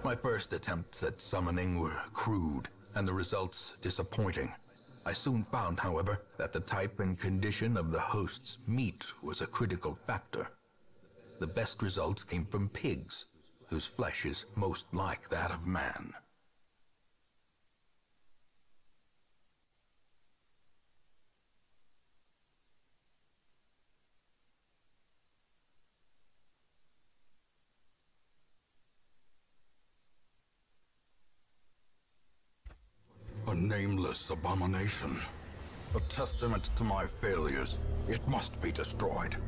My first attempts at summoning were crude, and the results disappointing. I soon found, however, that the type and condition of the host's meat was a critical factor. The best results came from pigs, whose flesh is most like that of man. A nameless abomination. A testament to my failures. It must be destroyed.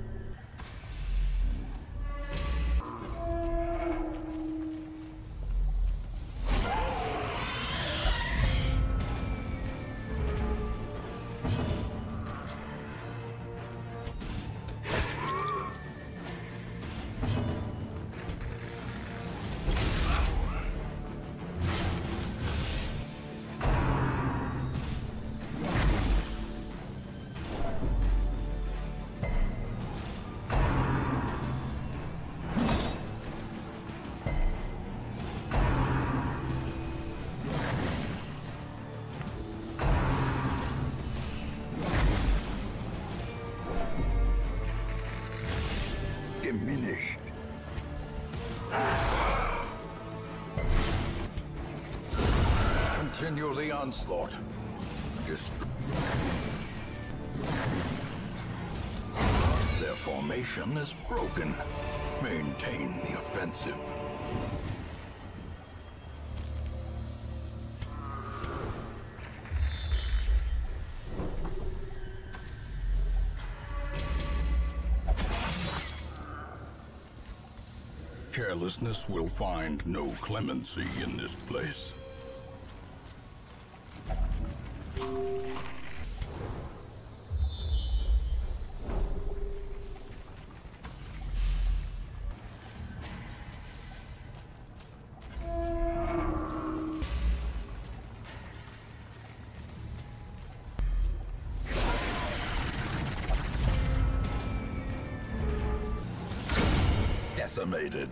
Diminished. Continue the onslaught. Their formation is broken. Maintain the offensive. Carelessness will find no clemency in this place. Decimated.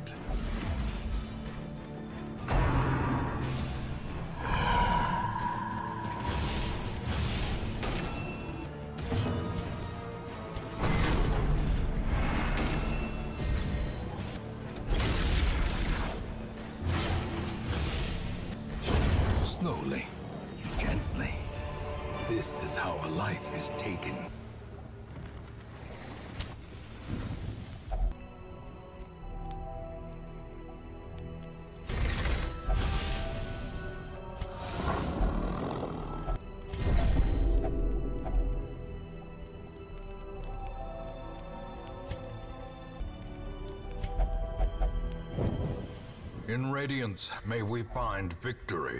Slowly, gently. This is how a life is taken. In Radiance, may we find victory.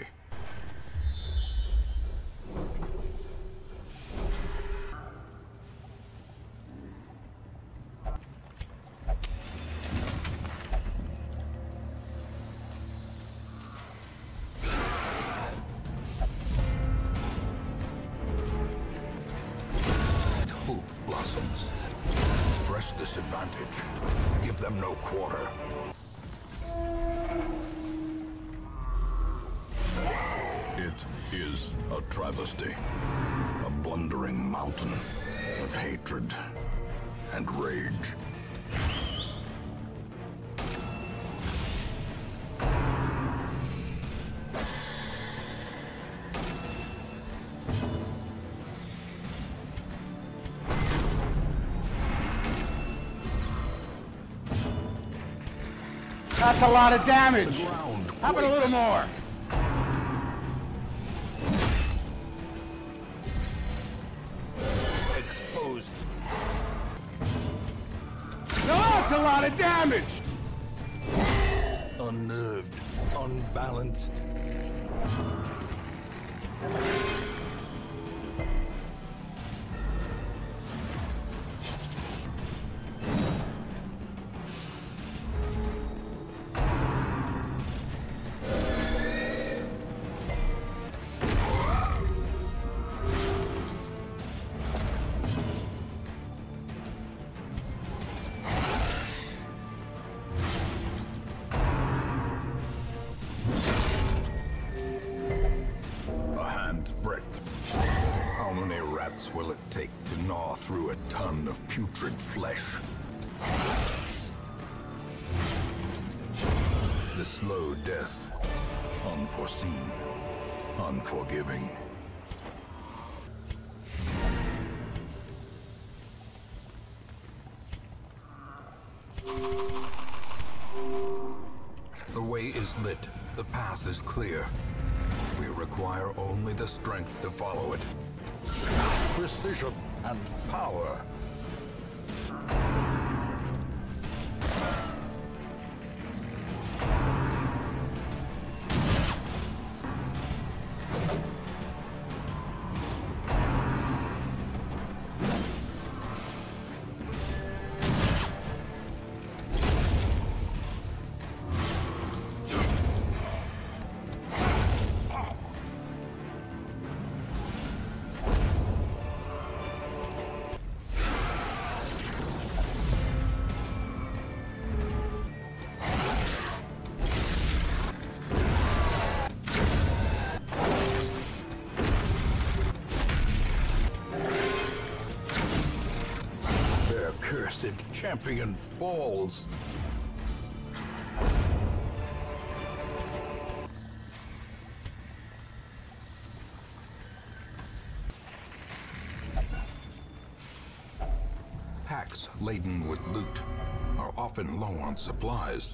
Hope blossoms. Press this advantage. Give them no quarter. It is a travesty, a blundering mountain of hatred and rage. That's a lot of damage. How about a little more? Exposed. No, that's a lot of damage. Unnerved, unbalanced. rats will it take to gnaw through a ton of putrid flesh? The slow death, unforeseen, unforgiving. The way is lit. The path is clear. We require only the strength to follow it. Precision and power. Cursed champion falls. Packs laden with loot are often low on supplies.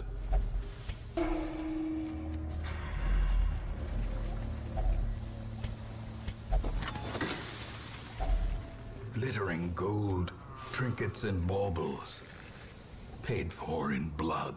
Glittering gold, trinkets and baubles, paid for in blood.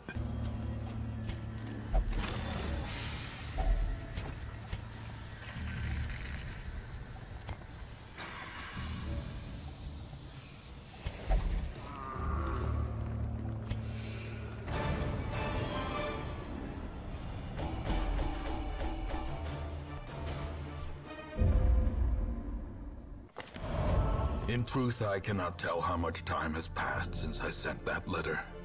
In truth, I cannot tell how much time has passed since I sent that letter.